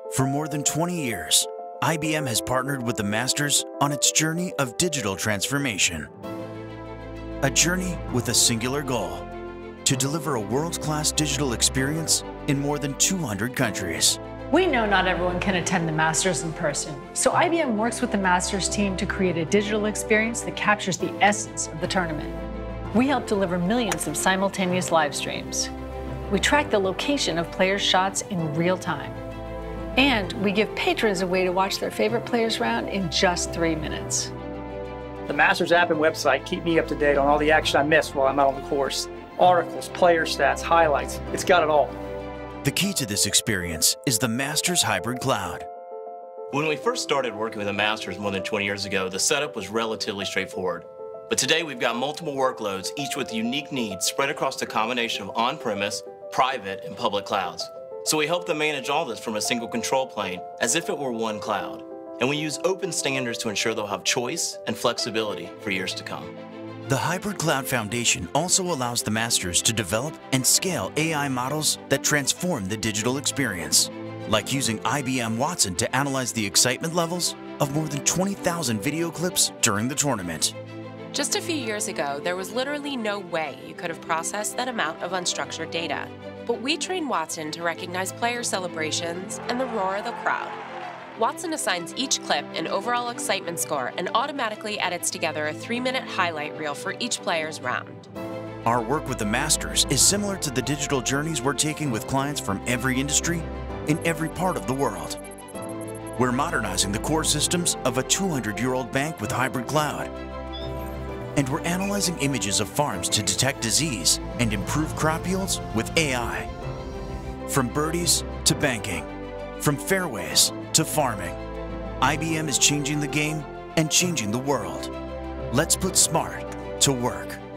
For more than 20 years, IBM has partnered with the Masters on its journey of digital transformation. A journey with a singular goal: to deliver a world-class digital experience in more than 200 countries. We know not everyone can attend the Masters in person, so IBM works with the Masters team to create a digital experience that captures the essence of the tournament. We help deliver millions of simultaneous live streams. We track the location of players' shots in real time. And we give patrons a way to watch their favorite players round in just 3 minutes. The Masters app and website keep me up to date on all the action I miss while I'm out on the course. Articles, player stats, highlights, it's got it all. The key to this experience is the Masters Hybrid Cloud. When we first started working with the Masters more than 20 years ago, the setup was relatively straightforward. But today we've got multiple workloads, each with unique needs spread across a combination of on-premise, private, and public clouds. So we help them manage all this from a single control plane, as if it were one cloud. And we use open standards to ensure they'll have choice and flexibility for years to come. The Hybrid Cloud Foundation also allows the Masters to develop and scale AI models that transform the digital experience, like using IBM Watson to analyze the excitement levels of more than 20,000 video clips during the tournament. Just a few years ago, there was literally no way you could have processed that amount of unstructured data. But we trained Watson to recognize player celebrations and the roar of the crowd. Watson assigns each clip an overall excitement score and automatically edits together a 3-minute highlight reel for each player's round. Our work with the Masters is similar to the digital journeys we're taking with clients from every industry in every part of the world. We're modernizing the core systems of a 200-year-old bank with Hybrid Cloud. And we're analyzing images of farms to detect disease and improve crop yields with AI. From birdies to banking, from fairways to farming, IBM is changing the game and changing the world. Let's put smart to work.